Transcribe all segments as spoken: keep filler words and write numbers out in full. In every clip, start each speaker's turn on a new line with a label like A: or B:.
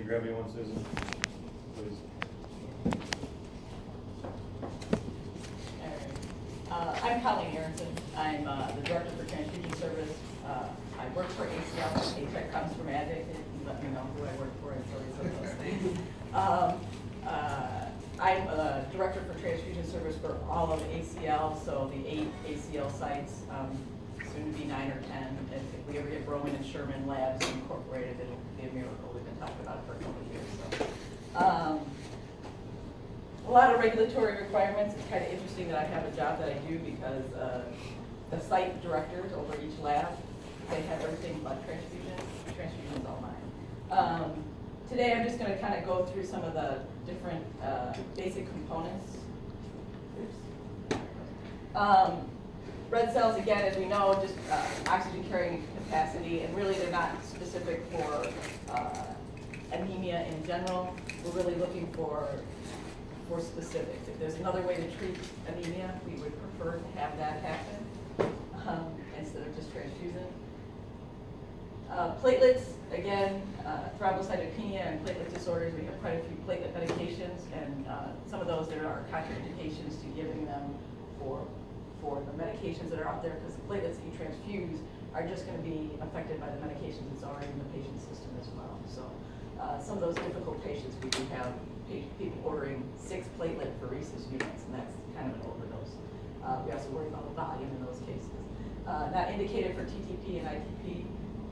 A: you grab me one, Susan? Please.
B: Uh, I'm Colleen Aronson. I'm uh, the Director for Transfusion Service. Uh, I work for A C L. Paycheck comes from Advocate. You let me know who I work for and so some of those things. Um, uh, I'm a Director for Transfusion Service for all of A C L, so the eight A C L sites, um, soon to be nine or ten. If, if we ever get Rowan and Sherman Labs incorporated, it'll be a miracle. We've been talking about it for a couple of years. So. Um, A lot of regulatory requirements. It's kind of interesting that I have a job that I do because uh, the site directors over each lab, they have everything but transfusion. Transfusion's all mine. Um, today I'm just going to kind of go through some of the different uh, basic components. Oops. Um, red cells, again, as we know, just uh, oxygen carrying capacity, and really they're not specific for uh, anemia in general. We're really looking for for specifics. If there's another way to treat anemia, we would prefer to have that happen um, instead of just transfusion. Uh, platelets, again, uh, thrombocytopenia and platelet disorders, we have quite a few platelet medications, and uh, some of those there are contraindications to giving them for, for the medications that are out there, because the platelets that you transfuse are just going to be affected by the medications that's already in the patient's system as well. So uh, some of those difficult patients, we do have people ordering six platelet pheresis units, and that's kind of an overdose. Uh, we also worry about the volume in those cases. Uh, not indicated for T T P and I T P.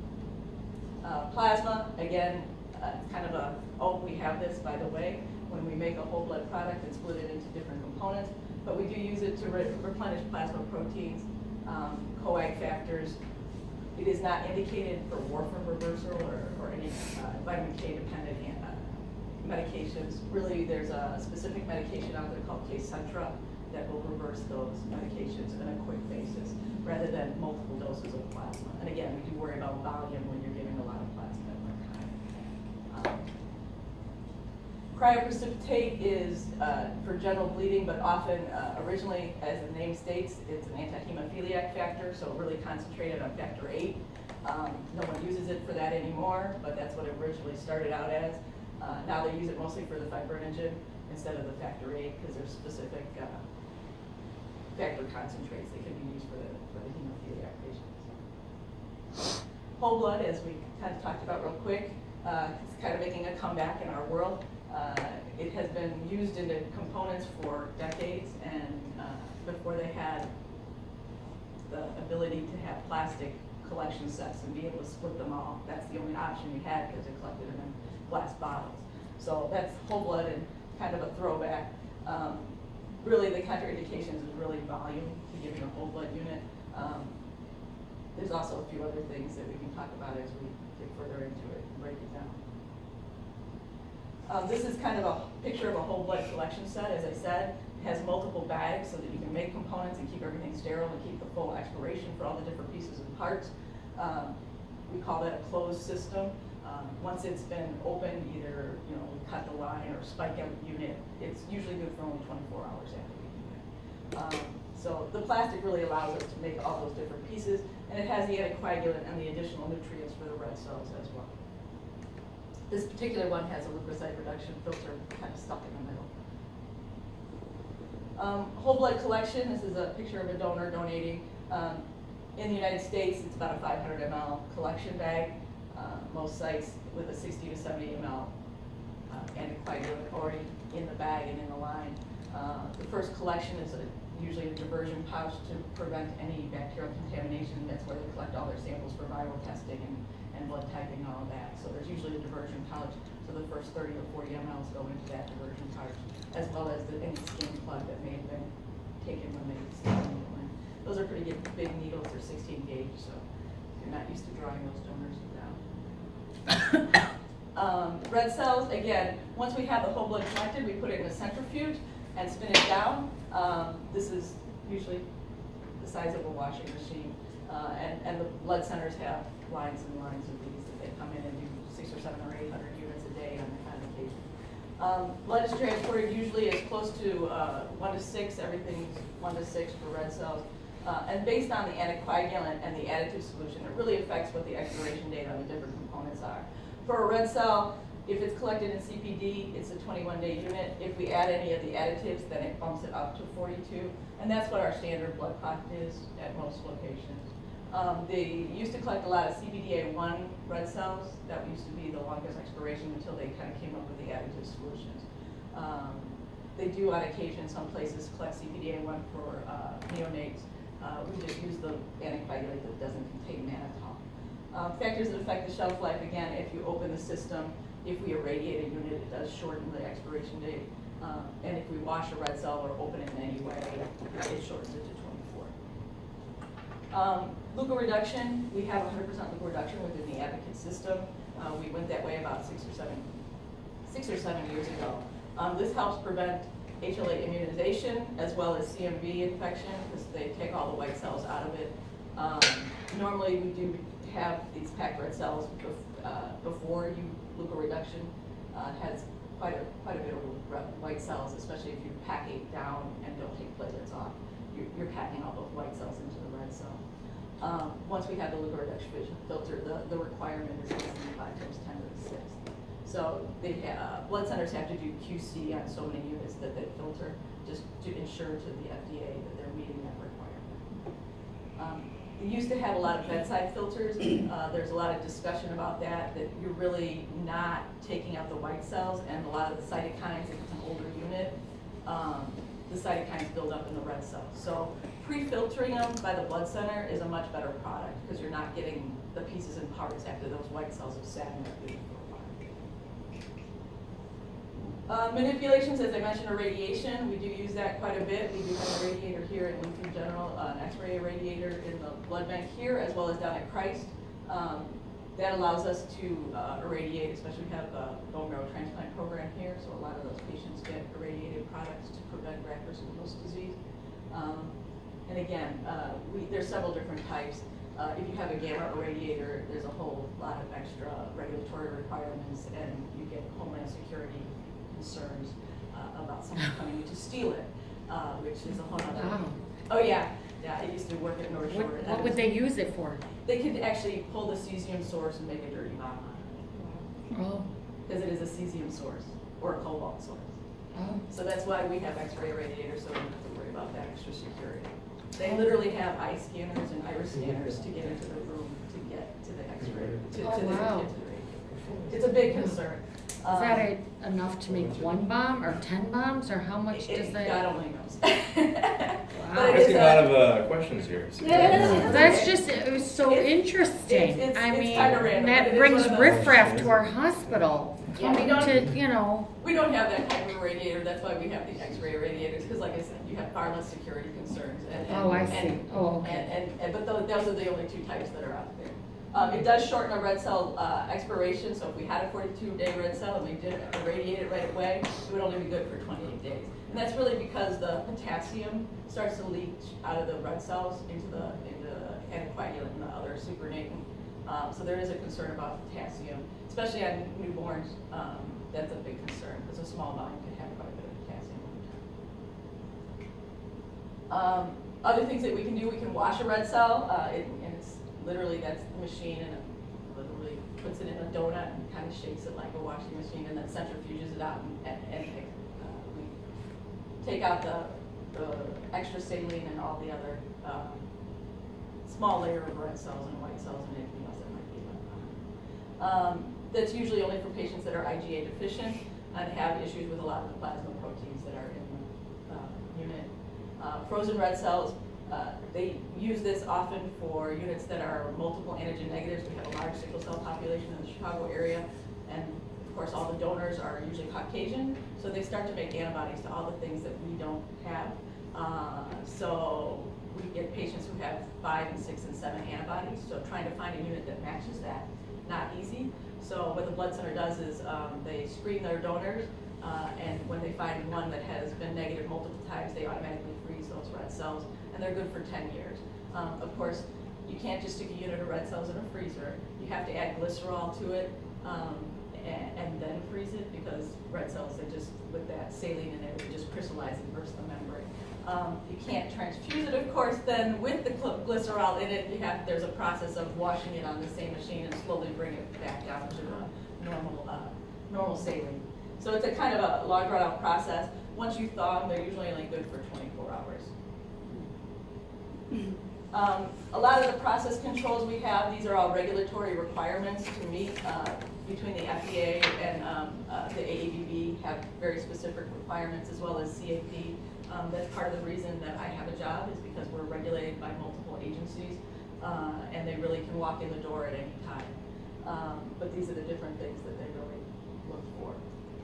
B: Uh, plasma, again, uh, kind of a, oh, we have this, by the way, when we make a whole blood product and split it into different components, but we do use it to re replenish plasma proteins, um, coag factors. It is not indicated for warfarin reversal or, or any uh, vitamin K dependent medications. Really, there's a specific medication out there called Kcentra that will reverse those medications on a quick basis, rather than multiple doses of plasma. And again, we do worry about volume when you're giving a lot of plasma at one time. Um, cryoprecipitate is uh, for general bleeding, but often, uh, originally, as the name states, it's an anti-hemophiliac factor, so really concentrated on factor eight. Um, no one uses it for that anymore, but that's what it originally started out as. Uh, now they use it mostly for the fibrinogen instead of the factor eight, because there's specific uh, factor concentrates that can be used for the, for the hemophiliac patients. Whole blood, as we kind of talked about real quick, uh, it's kind of making a comeback in our world. Uh, it has been used into components for decades, and uh, before they had the ability to have plastic collection sets and be able to split them all, that's the only option you had, because they collected them in glass bottles. So that's whole blood and kind of a throwback. Um, really, the contraindications is really volume to giving a whole blood unit. Um, there's also a few other things that we can talk about as we get further into it and break it down. Um, this is kind of a picture of a whole blood collection set. As I said, it has multiple bags so that you can make components and keep everything sterile and keep the full expiration for all the different pieces and parts. Um, we call that a closed system. Um, once it's been opened, either you know we cut the line or spike out the unit, it's usually good for only twenty-four hours after we do it. Um, so the plastic really allows us to make all those different pieces, and it has the anticoagulant and the additional nutrients for the red cells as well. This particular one has a leukocyte reduction filter kind of stuck in the middle. Um, whole blood collection, this is a picture of a donor donating. Um, in the United States, it's about a five hundred milliliter collection bag. Uh, most sites with a sixty to seventy milliliter uh, anticoagulant already in the bag and in the line. Uh, the first collection is a, usually a diversion pouch to prevent any bacterial contamination. That's where they collect all their samples for viral testing and, and blood typing and all of that. So there's usually a diversion pouch. So the first thirty or forty milliliters go into that diversion pouch, as well as the, any skin plug that may have been taken when they stuck the needle in. Those are pretty big needles. They're sixteen gauge, so if you're not used to drawing those donors down. um, red cells, again, once we have the whole blood collected, we put it in a centrifuge and spin it down. Um, this is usually the size of a washing machine. Uh, and, and the blood centers have lines and lines of these that they come in and do six or seven or eight hundred units a day on on occasion. Um, blood is transported usually as close to uh, one to six. Everything's one to six for red cells. Uh, and based on the anticoagulant and the additive solution, it really affects what the expiration date on the different components are. For a red cell, If it's collected in C P D, it's a twenty-one day unit. If we add any of the additives, then it bumps it up to forty-two. And that's what our standard blood clot is at most locations. Um, they used to collect a lot of C B D A one red cells. That used to be the longest expiration until they kind of came up with the additive solutions. Um, they do on occasion, some places collect C B D A one for uh, neonates. Uh, we just use the anticoagulant that doesn't contain mannitol. Uh, factors that affect the shelf life, again, if you open the system, if we irradiate a unit, it does shorten the expiration date. Uh, and if we wash a red cell or open it in any way, it shortens it to twenty-four. Um, leukoreduction, we have one hundred percent leukoreduction within the Advocate system. Uh, we went that way about six or seven, six or seven years ago. Um, this helps prevent H L A immunization as well as C M V infection because they take all the white cells out of it. Um, normally, we do have these packed red cells bef uh, before you leukoreduction. Uh, has quite a quite a bit of white cells, especially if you pack it down and don't take platelets off. You're, you're packing all those white cells into the red cell. Um, once we have the leukoreduction filter, the, the requirement is five times ten to the sixth. So they have, uh, blood centers have to do Q C on so many units that they filter just to ensure to the F D A that they're meeting that requirement. Um, they used to have a lot of bedside filters. Uh, there's a lot of discussion about that, that you're really not taking out the white cells, and a lot of the cytokines, if it's an older unit, um, the cytokines build up in the red cells. So pre-filtering them by the blood center is a much better product because you're not getting the pieces and parts after those white cells have sat in there. Uh, manipulations, as I mentioned, irradiation. We do use that quite a bit. We do have a radiator here at Lutheran General, uh, an X-ray irradiator in the blood bank here, as well as down at Christ. Um, that allows us to uh, irradiate, especially we have a bone marrow transplant program here, so a lot of those patients get irradiated products to prevent graft versus host disease. Um, and again, uh, we, there's several different types. Uh, if you have a gamma irradiator, there's a whole lot of extra regulatory requirements, and you get Homeland Security concerns uh, about someone coming in to steal it, uh, which is a whole other.
C: Wow.
B: Oh yeah, yeah. I used to work at North Shore.
C: What, what would they use it for?
B: They could actually pull the cesium source and make a dirty bomb on it.
C: Oh.
B: Because it is a cesium source or a cobalt source.
C: Oh.
B: So that's why we have X-ray radiators, so we don't have to worry about that extra security. They literally have eye scanners and iris scanners to get into the room to get to the X-ray, to,
C: Oh,
B: to,
C: wow.
B: the, to the radiator. It's a big concern.
C: Is that a, enough to make one bomb or ten bombs, or how much
B: It-
C: does
B: it-
C: that?
B: God only knows.
C: Wow.
B: But it
D: Asking
B: is
D: a lot
B: a-
D: of uh, questions here.
B: Yeah.
C: That's just, it was so
B: It's-
C: interesting.
B: it's- it's-
C: I
B: it's
C: mean,
B: kinda random, but it
C: that
B: is
C: brings
B: one of those-
C: riffraff to our hospital.
B: Yeah, we
C: Coming
B: don't-
C: to, you know,
B: We don't have that type of radiator. That's why we have the X-ray radiators, because like I said, you have far less security concerns. And, and,
C: oh, I
B: and,
C: see. Oh, okay.
B: And, and, and but those, those are the only two types that are out there. Um, it does shorten a red cell uh, expiration, so if we had a forty-two day red cell and we did irradiate it right away, it would only be good for twenty-eight days. And that's really because the potassium starts to leach out of the red cells into the into the anticoagulant and the other supernatant. Um, so there is a concern about potassium, especially on newborns. Um, that's a big concern because a small volume can have quite a bit of potassium over time. Um, other things that we can do, we can wash a red cell, uh, it, and it's literally, that's the machine, and it literally puts it in a donut and kind of shakes it like a washing machine, and then centrifuges it out, and, and, and uh, we take out the, the extra saline and all the other um, small layer of red cells and white cells and anything else that might be left behind. Um, that's usually only for patients that are I G A deficient and have issues with a lot of the plasma proteins that are in the uh, unit. Uh, frozen red cells, uh, they use this often for units that are multiple antigen negatives. We have a large sickle cell population in the Chicago area, and of course all the donors are usually Caucasian, so they start to make antibodies to all the things that we don't have. Uh, so we get patients who have five and six and seven antibodies, so trying to find a unit that matches that, not easy. So what the blood center does is um, they screen their donors, uh, and when they find one that has been negative multiple times, they automatically freeze those red cells, and they're good for ten years. Um, of course, you can't just stick a unit of red cells in a freezer. You have to add glycerol to it um, and, and then freeze it, because red cells, they just, with that saline in there, they just crystallize and burst the membrane. Um, you can't transfuse it, of course, then with the glycerol in it, you have, there's a process of washing it on the same machine and slowly bring it back down to a normal, uh, normal saline. So it's a kind of a long drawn out process. Once you thaw them, they're usually only good for twenty-four hours. Um, a lot of the process controls we have, these are all regulatory requirements to meet uh, between the F D A and um, uh, the A A B B have very specific requirements, as well as C A P. Um, that's part of the reason that I have a job, is because we're regulated by multiple agencies, uh, and they really can walk in the door at any time. Um, but these are the different things that they really look for.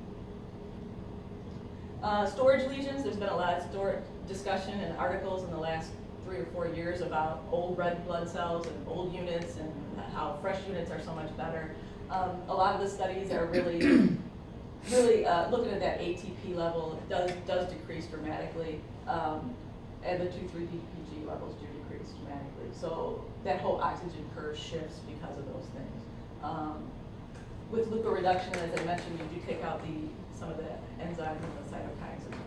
B: Uh, storage lesions, there's been a lot of store discussion and articles in the last three or four years about old red blood cells and old units and how fresh units are so much better. Um, a lot of the studies are really, really uh, looking at that A T P level. It does, does decrease dramatically, um, and the two three D P G levels do decrease dramatically. So that whole oxygen curve shifts because of those things. Um, with leukoreduction, as I mentioned, you do take out the some of the enzymes and the cytokines as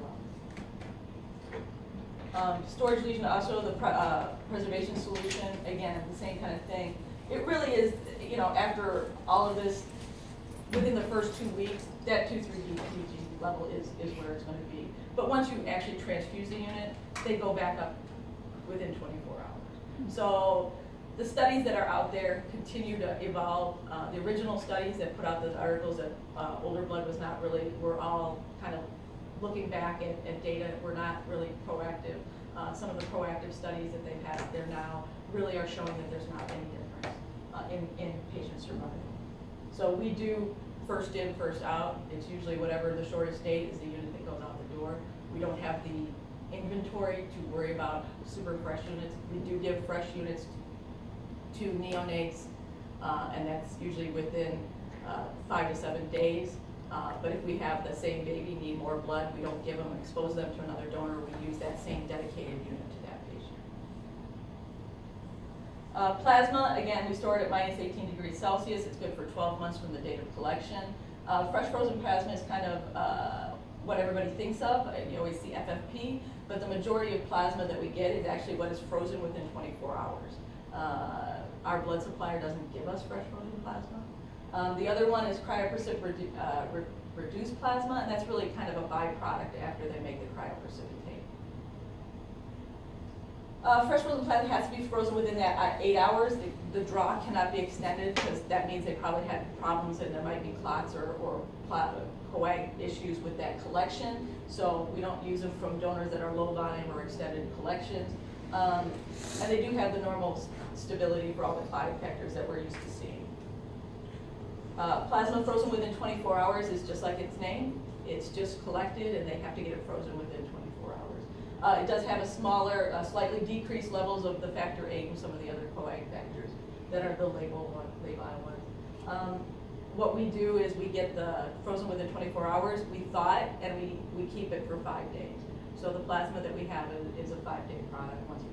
B: well. Um, storage lesion, also the pre uh, preservation solution, again, the same kind of thing. It really is, you know, after all of this, within the first two weeks, that two three D P G level is, is where it's going to be. But once you actually transfuse the unit, they go back up within twenty-four hours. So the studies that are out there continue to evolve. Uh, the original studies that put out those articles that uh, older blood was not really, we're all kind of looking back at, at data. We're not really proactive. Uh, some of the proactive studies that they've had out there now really are showing that there's not any difference uh, in, in patient survival. So we do first in, first out. It's usually whatever the shortest date is the unit that goes out the door. We don't have the inventory to worry about super fresh units. We do give fresh units to neonates, uh, and that's usually within uh, five to seven days. Uh, but if we have the same baby need more blood, we don't give them, expose them to another donor. We use that same dedicated unit to that patient. Uh, plasma, again, we store it at minus eighteen degrees Celsius. It's good for twelve months from the date of collection. Uh, fresh frozen plasma is kind of uh, what everybody thinks of. You always see F F P, but the majority of plasma that we get is actually what is frozen within twenty-four hours. Uh, our blood supplier doesn't give us fresh frozen plasma. Um, the other one is cryoprecip redu uh, re reduced plasma, and that's really kind of a byproduct after they make the cryoprecipitate. Uh, fresh frozen plasma has to be frozen within that uh, eight hours. The, the draw cannot be extended, because that means they probably had problems and there might be clots or, or coag issues with that collection. So we don't use them from donors that are low volume or extended collections. Um, and they do have the normal stability for all the clotting factors that we're used to seeing. Uh, plasma frozen within twenty-four hours is just like its name. It's just collected, and they have to get it frozen within twenty-four hours. Uh, it does have a smaller, uh, slightly decreased levels of the factor eight and some of the other coag factors that are the label one, labile ones. Um, what we do is we get the frozen within twenty-four hours, we thaw it, and we, we keep it for five days. So the plasma that we have is, is a five-day product once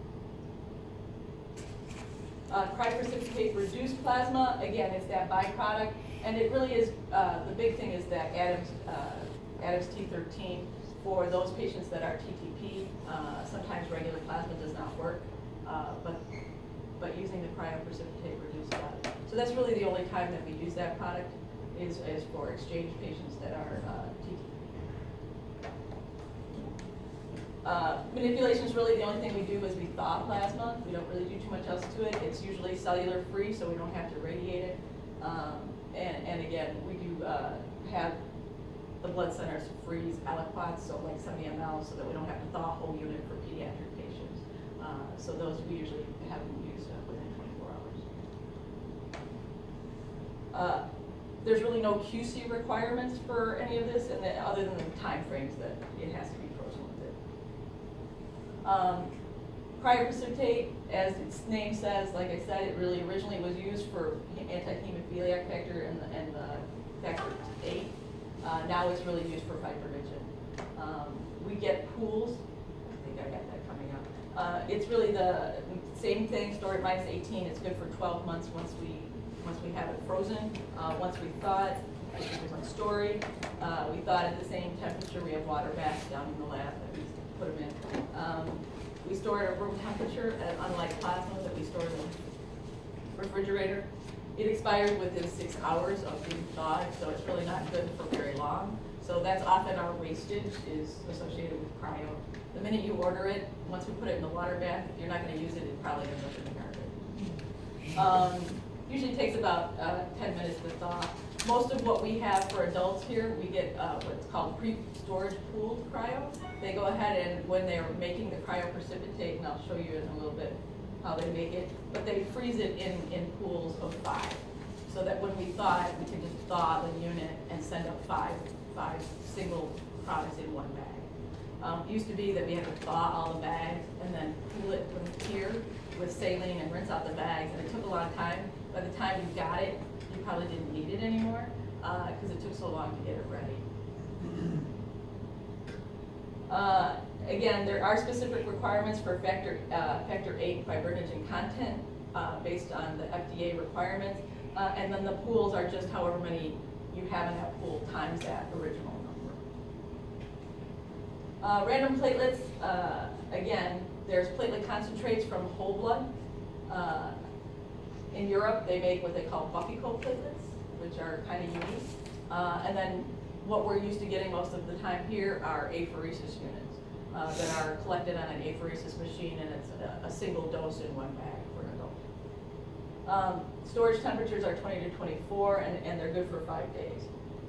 B: we thaw. Uh, cryoprecipitate reduced plasma, again, it's that byproduct, and it really is, uh, the big thing is that Adams, uh, Adams T thirteen, for those patients that are T T P, uh, sometimes regular plasma does not work, uh, but, but using the cryoprecipitate reduced plasma. So that's really the only time that we use that product, is, is for exchange patients that are uh, T T P. Uh, manipulation is really the only thing we do is we thaw plasma. We don't really do too much else to it. It's usually cellular free, so we don't have to irradiate it. Um, and, and again, we do uh, have the blood centers freeze aliquots, so like seventy milliliters, so that we don't have to thaw a whole unit for pediatric patients. Uh, so those we usually have them used uh, within twenty-four hours. Uh, there's really no Q C requirements for any of this, and then, other than the time frames that it has to be frozen within. Um, cryoprecipitate, as its name says, like I said, it really originally was used for anti-hemophiliac factor and the, and the factor eight. Uh, now it's really used for fibrinogen. Um, we get pools. I think I got that coming up. Uh, it's really the same thing. Stored at minus eighteen. It's good for twelve months once we once we have it frozen. Uh, once we thaw it, it's a different story. Uh, we thaw it at the same temperature. We have water baths down in the lab that we put them in. Um, we store it at room temperature, and unlike plasma that we store in the refrigerator. it expires within six hours of being thawed, so it's really not good for very long. So that's often our wastage is associated with cryo. The minute you order it, once we put it in the water bath, if you're not going to use it, it probably ends up in the garbage. Um, usually takes about uh, ten minutes to thaw. Most of what we have for adults here, we get uh, what's called pre-storage pooled cryo. They go ahead and when they're making the cryoprecipitate, and I'll show you in a little bit how they make it, but they freeze it in, in pools of five. So that when we thaw it, we can just thaw the unit and send up five, five single products in one bag. Um, it used to be that we had to thaw all the bags and then cool it from here with saline and rinse out the bags, and it took a long time. By the time you got it, you probably didn't need it anymore because uh, it took so long to get it ready. Uh, again, there are specific requirements for factor, uh, factor eight fibrinogen content uh, based on the F D A requirements, uh, and then the pools are just however many you have in that pool times that original number. Uh, random platelets, uh, again, there's platelet concentrates from whole blood. Uh, in Europe, they make what they call Buffyco platelets, which are kind of unique. Uh, and then what we're used to getting most of the time here are apheresis units uh, that are collected on an apheresis machine, and it's a, a single dose in one bag for an adult. Um, storage temperatures are twenty to twenty-four, and, and they're good for five days.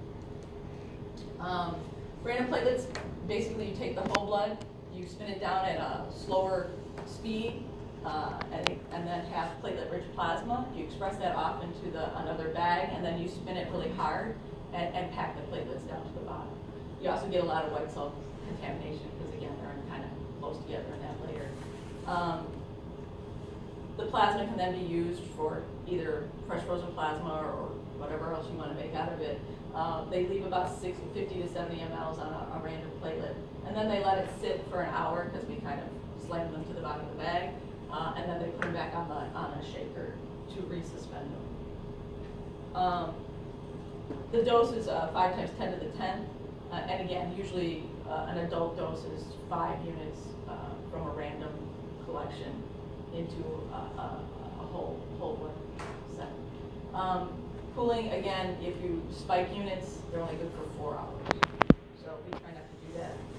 B: Um, random platelets, basically you take the whole blood, you spin it down at a slower speed, uh, and, and then have platelet-rich plasma. You express that off into the, another bag, and then you spin it really hard and, and pack the platelets down to the bottom. You also get a lot of white cell contamination because, again, they're kind of close together in that layer. Um, the plasma can then be used for either fresh frozen plasma or, or whatever else you want to make out of it. Uh, they leave about six, fifty to seventy milliliters on a, a random platelet. And then they let it sit for an hour because we kind of slam them to the bottom of the bag. Uh, and then they put them back on, the, on a shaker to resuspend them. Um, the dose is uh, five times ten to the tenth. Uh, and again, usually uh, an adult dose is five units uh, from a random collection into a, a, a whole, whole blood set. Um, Cooling, again, if you spike units, they're only good for four hours. So we try not to do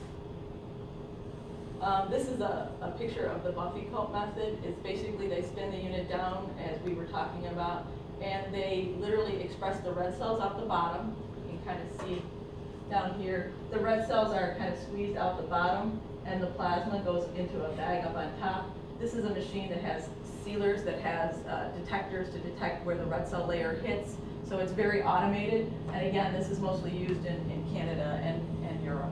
B: that. Um, this is a, a picture of the Buffyco method. It's basically they spin the unit down, as we were talking about, and they literally express the red cells out the bottom. You can kind of see down here. The red cells are kind of squeezed out the bottom, and the plasma goes into a bag up on top. This is a machine that has sealers, that has uh, detectors to detect where the red cell layer hits. So it's very automated. And again, this is mostly used in, in Canada and, and Europe.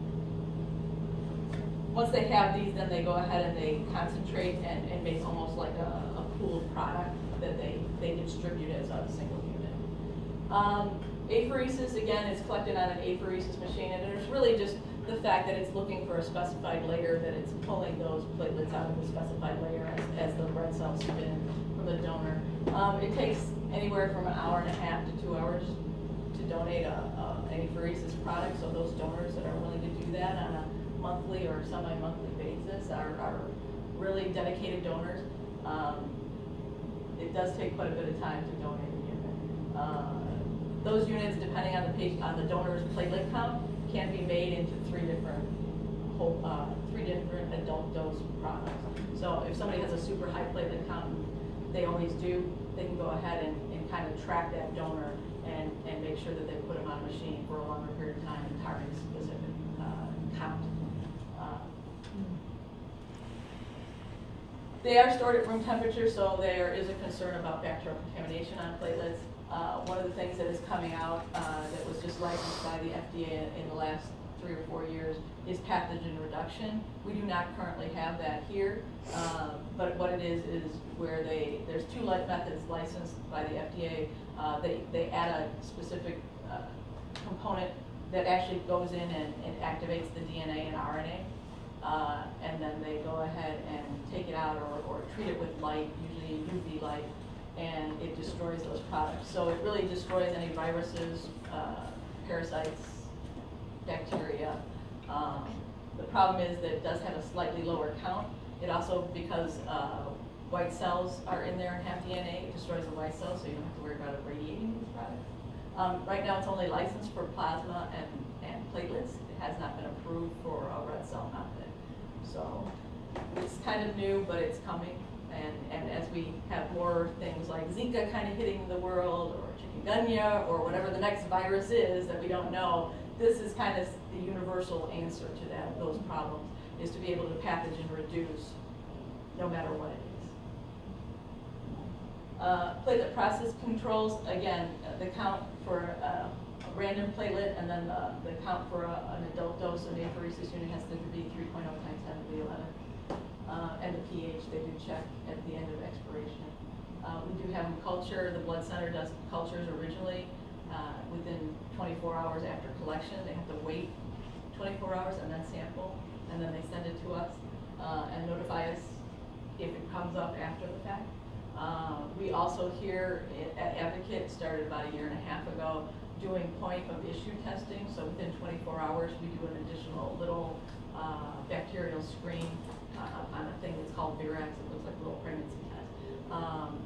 B: Once they have these, then they go ahead and they concentrate and, and make almost like a, a pooled product that they, they distribute as a single unit. Um, apheresis, again, is collected on an apheresis machine, and it's really just the fact that it's looking for a specified layer, that it's pulling those platelets out of the specified layer as, as the red cells spin from the donor. Um, it takes anywhere from an hour and a half to two hours to donate a, a, an apheresis product, so those donors that are willing to do that on a monthly or semi-monthly basis are, are really dedicated donors. Um, it does take quite a bit of time to donate a unit. Uh, those units, depending on the patient, on the donor's platelet count, can be made into three different whole, uh, three different adult dose products. So if somebody has a super high platelet count, they always do, they can go ahead and, and kind of track that donor and, and make sure that they put them on a machine for a longer period of time and target a specific uh, count. Uh, they are stored at room temperature, so there is a concern about bacterial contamination on platelets. Uh, one of the things that is coming out uh, that was just licensed by the F D A in the last three or four years is pathogen reduction. We do not currently have that here, uh, but what it is is where they, there's two methods licensed by the F D A. Uh, they, they add a specific uh, component that actually goes in and, and activates the D N A and R N A, uh, and then they go ahead and take it out or, or treat it with light, usually U V light, and it destroys those products. So it really destroys any viruses, uh, parasites, bacteria. Um, the problem is that it does have a slightly lower count. It also, because uh, white cells are in there and have D N A. It destroys the white cells, so you don't have to worry about it radiating these products. Um, right now, it's only licensed for plasma and, and platelets. It has not been approved for a red cell method. So it's kind of new, but it's coming. And, and as we have more things like Zika kind of hitting the world, or chikungunya, or whatever the next virus is that we don't know, this is kind of the universal answer to that, those problems, is to be able to pathogen reduce no matter what it is. Uh, platelet process controls, again, uh, the count for uh, a random platelet, and then the, the count for a, an adult dose of the apheresis unit has to be three point oh times ten to the eleven. Uh, and the pH they do check at the end of expiration. Uh, we do have them culture. The blood center does cultures originally uh, within twenty-four hours after collection. They have to wait twenty-four hours and then sample, and then they send it to us uh, and notify us if it comes up after the fact. Uh, we also here at Advocate started about a year and a half ago doing point of issue testing. So within twenty-four hours, we do an additional little uh, bacterial screen uh, on a thing that's called Virax. It looks like a little pregnancy test. Um,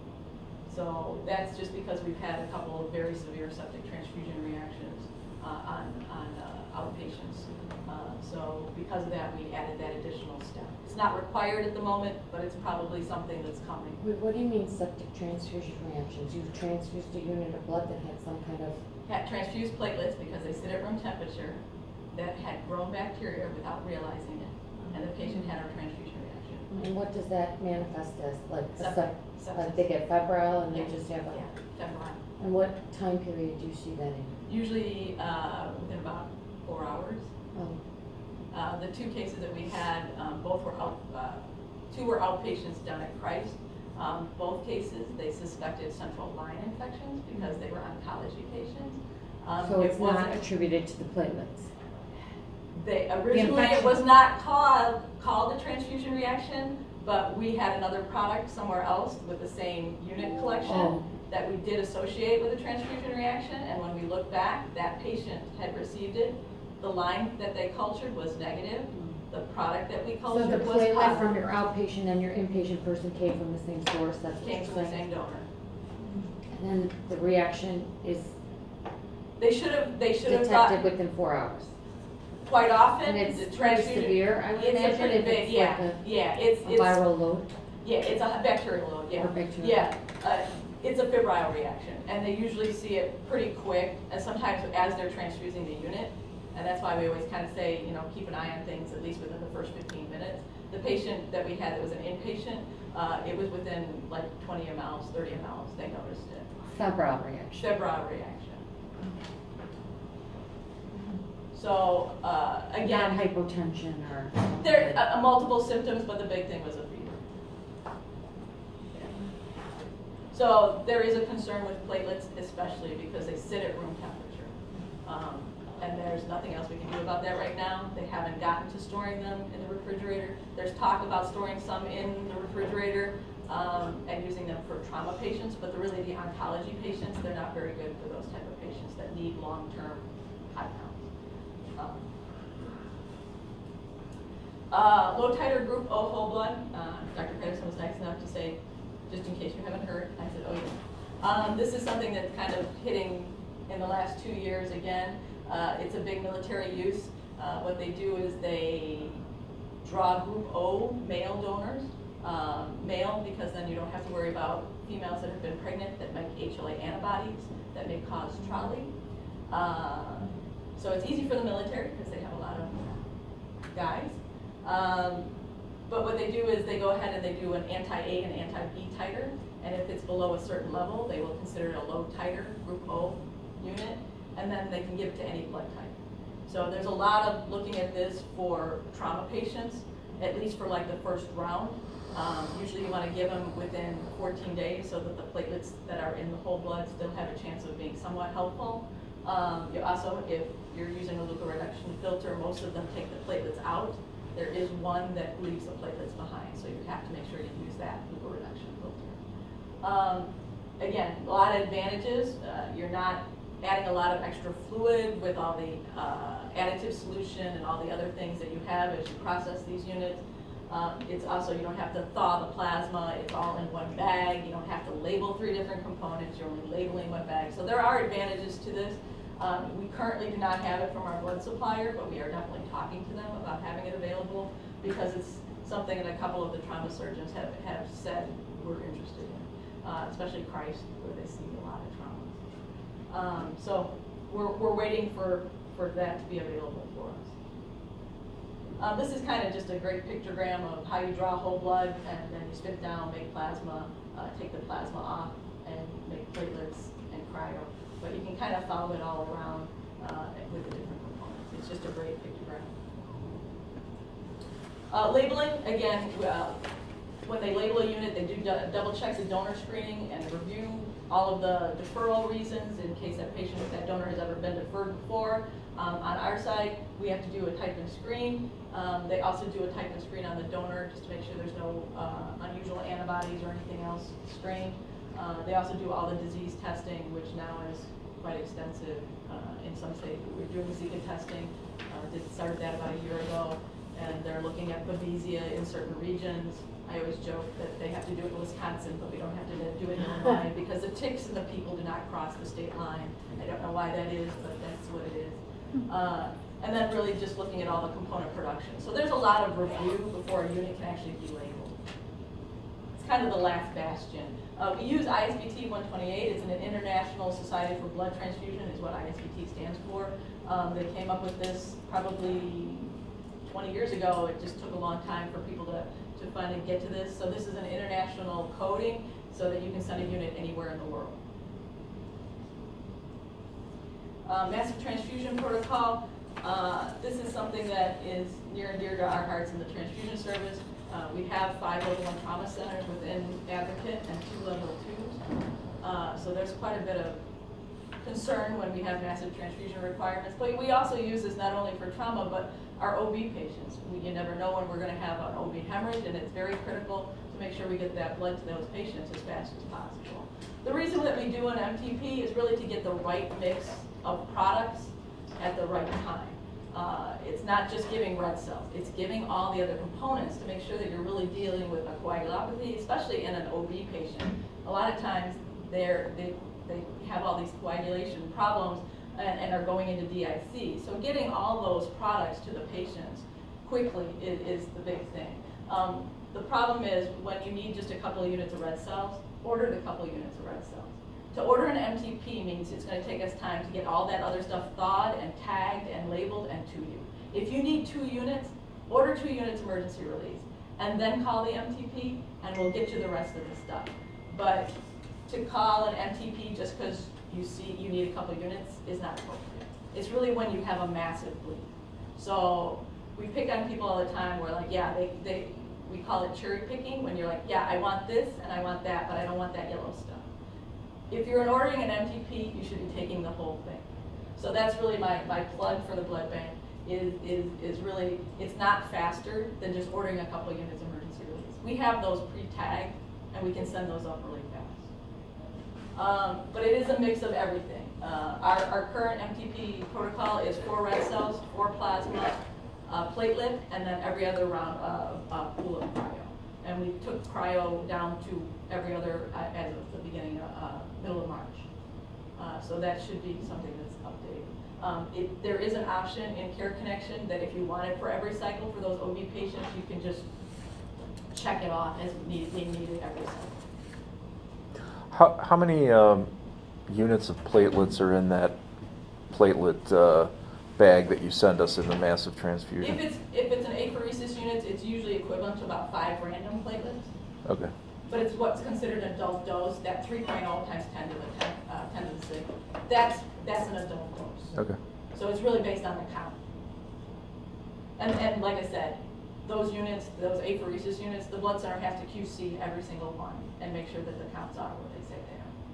B: so that's just because we've had a couple of very severe septic transfusion reactions uh, on, on uh, outpatients. Uh, so because of that, we added that additional step. It's not required at the moment, but it's probably something that's coming.
C: Wait, what do you mean septic transfusion reactions? You've transfused a unit of blood that had some kind of...
B: Had transfused platelets because they sit at room temperature that had grown bacteria without realizing it. And the patient had a transfusion reaction.
C: And what does that manifest as? Like, a
B: Septic.
C: sep- like they get febrile and
B: Yeah.
C: they just have a...
B: Yeah, febrile.
C: And what time period do you see that in?
B: Usually uh, within about four hours.
C: Oh.
B: Uh, the two cases that we had, um, both were out, uh, two were outpatients down at Christ. Um, both cases, they suspected central line infections because they were oncology patients. Um,
C: So it's
B: it
C: not
B: wasn't-
C: attributed to the platelets?
B: They, originally it
C: infection.
B: was not called, called a transfusion reaction, but we had another product somewhere else with the same unit collection
C: Oh.
B: that we did associate with a transfusion reaction, and when we looked back, that patient had received it. The line that they cultured was negative. The product that we
C: So
B: cultured
C: the
B: was
C: platelet
B: positive.
C: from your outpatient and your inpatient person came from the same source, that's what
B: Came
C: you're
B: from the
C: saying?
B: same donor.
C: And then the reaction is
B: They should have, they should have got,
C: detected within four hours?
B: quite often,
C: And
B: the
C: it's pretty
B: transfusion.
C: severe, I would
B: It's a
C: imagine,
B: pretty
C: if
B: big,
C: it's
B: yeah,
C: like
B: yeah, it's,
C: a
B: it's,
C: viral load?
B: yeah, it's a bacterial load, yeah.
C: Or bacterial.
B: Yeah, uh, it's a febrile reaction, and they usually see it pretty quick, and sometimes as they're transfusing the unit, and that's why we always kind of say, you know, keep an eye on things at least within the first fifteen minutes. The patient that we had that was an inpatient, uh, it was within like twenty milliliters, thirty milliliters, they noticed it.
C: Febrile reaction.
B: Febrile reaction. So, uh,
C: Not
B: again,
C: hypotension or...
B: there are uh, multiple symptoms, but the big thing was a fever. Yeah. So there is a concern with platelets, especially because they sit at room temperature. Um, and there's nothing else we can do about that right now. They haven't gotten to storing them in the refrigerator. There's talk about storing some in the refrigerator um, and using them for trauma patients, but the, really the oncology patients, they're not very good for those type of patients that need long-term high counts. Um, uh, low titer group O whole blood. Uh, Doctor Patterson was nice enough to say, just in case you haven't heard, I said, oh yeah. Um, this is something that's kind of hitting in the last two years again. Uh, it's a big military use. Uh, what they do is they draw group O male donors. Um, male because then you don't have to worry about females that have been pregnant that make H L A antibodies that may cause trolley. Uh, So it's easy for the military because they have a lot of guys. Um, but what they do is they go ahead and they do an anti-A and anti-B titer. And if it's below a certain level, they will consider it a low titer, group O unit. And then they can give it to any blood type. So there's a lot of looking at this for trauma patients, at least for like the first round. Um, usually you want to give them within fourteen days so that the platelets that are in the whole blood still have a chance of being somewhat helpful. Um, you also, if you're using a leukoreduction filter, most of them take the platelets out. There is one that leaves the platelets behind, so you have to make sure you use that leukoreduction filter. Um, again, a lot of advantages. Uh, you're not adding a lot of extra fluid with all the uh, additive solution and all the other things that you have as you process these units. Um, it's also, you don't have to thaw the plasma, it's all in one bag, you don't have to label three different components, you're only labeling one bag. So there are advantages to this. Um, we currently do not have it from our blood supplier, but we are definitely talking to them about having it available because it's something that a couple of the trauma surgeons have, have said we're interested in, uh, especially Christ, where they see a lot of traumas. Um, so we're, we're waiting for, for that to be available for us. Um, this is kind of just a great pictogram of how you draw whole blood, and then you spit down, make plasma, uh, take the plasma off, and make platelets and cryo. But you can kind of follow it all around uh, with the different components. It's just a great pictogram. Uh, labeling, again, uh, when they label a unit, they do double check the donor screening and review all of the deferral reasons in case that patient, that donor has ever been deferred before. Um, on our side, we have to do a type and screen. Um, they also do a type and screen on the donor just to make sure there's no uh, unusual antibodies or anything else screened. Uh, they also do all the disease testing, which now is quite extensive uh, in some states. We're doing Zika testing. Uh, did started that about a year ago, and they're looking at Babesia in certain regions. I always joke that they have to do it in Wisconsin, but we don't have to do it in Illinois because the ticks and the people do not cross the state line. I don't know why that is, but that's what it is. Uh, and then really just looking at all the component production. So there's a lot of review before a unit can actually be labeled. It's kind of the last bastion. Uh, we use I S B T one twenty-eight. It's an International Society for Blood Transfusion is what I S B T stands for. Um, they came up with this probably twenty years ago. It just took a long time for people to, to finally get to this. So this is an international coding so that you can send a unit anywhere in the world. Uh, massive transfusion protocol. Uh, this is something that is near and dear to our hearts in the transfusion service. Uh, we have five level one trauma centers within Advocate and two level twos. Uh, so there's quite a bit of concern when we have massive transfusion requirements. But we also use this not only for trauma, but our O B patients. We, you never know when we're going to have an O B hemorrhage, and it's very critical to make sure we get that blood to those patients as fast as possible. The reason that we do an M T P is really to get the right mix of products at the right time. Uh, it's not just giving red cells, it's giving all the other components to make sure that you're really dealing with a coagulopathy, especially in an O B patient. A lot of times they're, they, they have all these coagulation problems and, and are going into D I C. So getting all those products to the patients quickly is, is the big thing. Um, the problem is when you need just a couple of units of red cells, order the couple of units of red cells. To order an M T P means it's going to take us time to get all that other stuff thawed and tagged and labeled and to you. If you need two units, order two units emergency release, and then call the M T P, and we'll get you the rest of the stuff. But to call an M T P just because you see you need a couple units is not appropriate. It's really when you have a massive bleed. So we pick on people all the time. We're like, yeah, they, they, we call it cherry picking, when you're like, yeah, I want this and I want that, but I don't want that yellow stuff. If you're ordering an M T P, you should be taking the whole thing. So that's really my, my plug for the blood bank is, is, is really, it's not faster than just ordering a couple of units emergency release. We have those pre-tagged and we can send those up really fast. Um, but it is a mix of everything. Uh, our, our current M T P protocol is four red cells, four plasma, uh, platelet, and then every other round of uh, uh, pool of cryo. And we took cryo down to every other uh, as of the beginning of uh, middle of March. Uh, so that should be something that's updated. Um, it, there is an option in Care Connection that if you want it for every cycle for those O B patients, you can just check it off as needed, needed every cycle.
D: How, how many um, units of platelets are in that platelet uh, bag that you send us in the massive transfusion?
B: If it's, if it's an apheresis unit, it's usually equivalent to about five random platelets.
D: Okay.
B: But it's what's considered an adult dose, that three point oh times ten to the ten, uh, ten to the six. That's, that's an adult dose.
D: Okay.
B: So it's really based on the count. And, and like I said, those units, those apheresis units, the blood center has to Q C every single one and make sure that the counts are what they say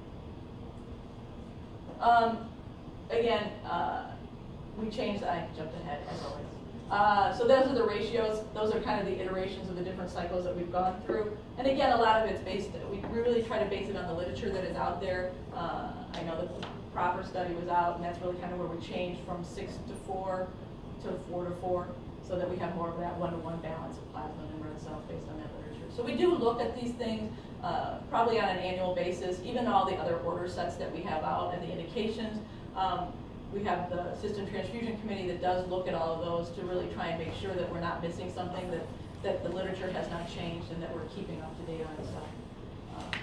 B: they are. Um, again, uh, we changed, I jumped ahead as always. Uh, so those are the ratios. Those are kind of the iterations of the different cycles that we've gone through. And again, a lot of it's based, we really try to base it on the literature that is out there. Uh, I know the proper study was out, and that's really kind of where we changed from six to four to four to four. so that we have more of that one-to-one balance of plasma and red cells based on that literature. So we do look at these things uh, probably on an annual basis, even all the other order sets that we have out and the indications. Um, we have the System Transfusion Committee that does look at all of those to really try and make sure that we're not missing something, that, that the literature has not changed, and that we're keeping up to date on stuff. Uh,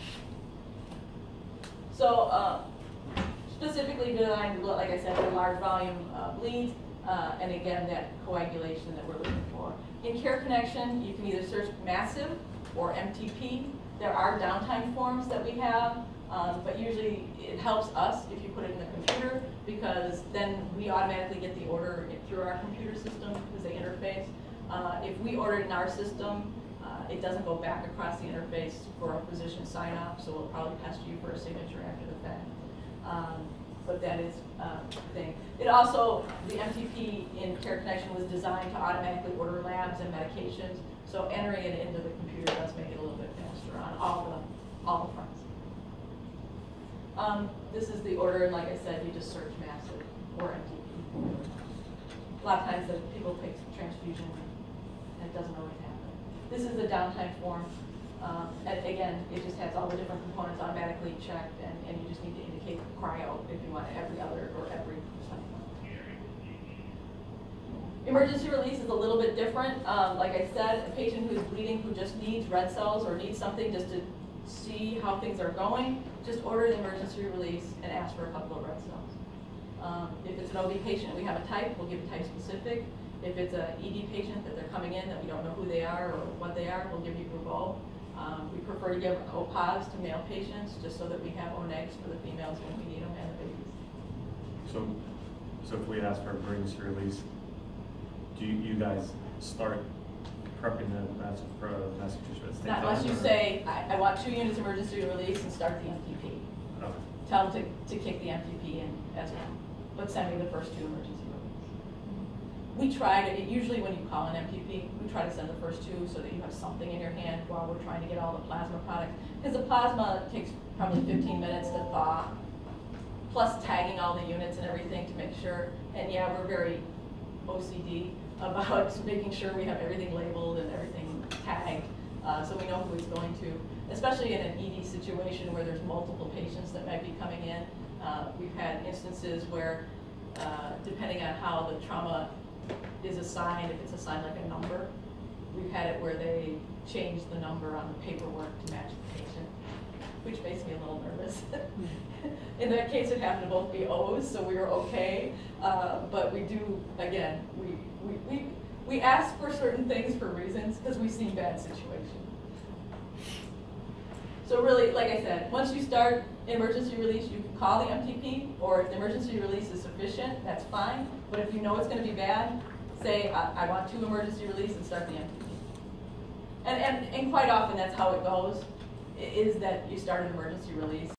B: so uh, specifically designed, like I said, for large volume uh, bleeds, uh, and again, that coagulation that we're looking for. In Care Connection, you can either search massive or M T P. There are downtime forms that we have, um, but usually it helps us if you put it in the computer, because then we automatically get the order through our computer system because they interface. Uh, if we order it in our system, uh, it doesn't go back across the interface for a physician sign-off, so we'll probably pester you for a signature after the fact. Um, but that is uh, the thing. It also, the M T P in Care Connection was designed to automatically order labs and medications, so entering it into the computer does make it a little bit faster on all the, all the fronts. Um, this is the order, and like I said, you just search massive or M T P. A lot of times the people take transfusion and it doesn't always happen. This is the downtime form. Um, and again, it just has all the different components automatically checked, and, and you just need to indicate cryo if you want it every other or every cycle. Emergency release is a little bit different. Um, like I said, a patient who is bleeding, who just needs red cells or needs something just to see how things are going, just order the emergency release and ask for a couple of red cells. Um, if it's an O B patient, we have a type, we'll give a type specific. If it's an E D patient that they're coming in that we don't know who they are or what they are, we'll give you group O. Um, we prefer to give O P O S to male patients just so that we have O negs for the females when we need them and the babies.
A: So, so if we ask for emergency release, do you, you guys start prepping the Mass- for Massachusetts?
B: Not unless you say, I, I want two units emergency release and start the M T P.
A: Okay.
B: Tell them to, to kick the M T P in as well, but send me the first two emergency release. We try to, usually when you call an M T P, we try to send the first two so that you have something in your hand while we're trying to get all the plasma products. Because the plasma takes probably fifteen minutes to thaw, plus tagging all the units and everything to make sure. And yeah, we're very O C D about making sure we have everything labeled and everything tagged, uh, so we know who it's going to. Especially in an E D situation where there's multiple patients that might be coming in. Uh, we've had instances where, uh, depending on how the trauma is assigned, if it's assigned like a number, we've had it where they change the number on the paperwork to match the patient, which makes me a little nervous. In that case, it happened to both be O's, so we were okay. Uh, but we do, again, we, we, we, we ask for certain things for reasons because we've seen bad situations. So really, like I said, once you start emergency release, you can call the M T P, or if the emergency release is sufficient, that's fine. But if you know it's going to be bad, say, I, I want two emergency release and start the M T P. And, and, and quite often that's how it goes, is that you start an emergency release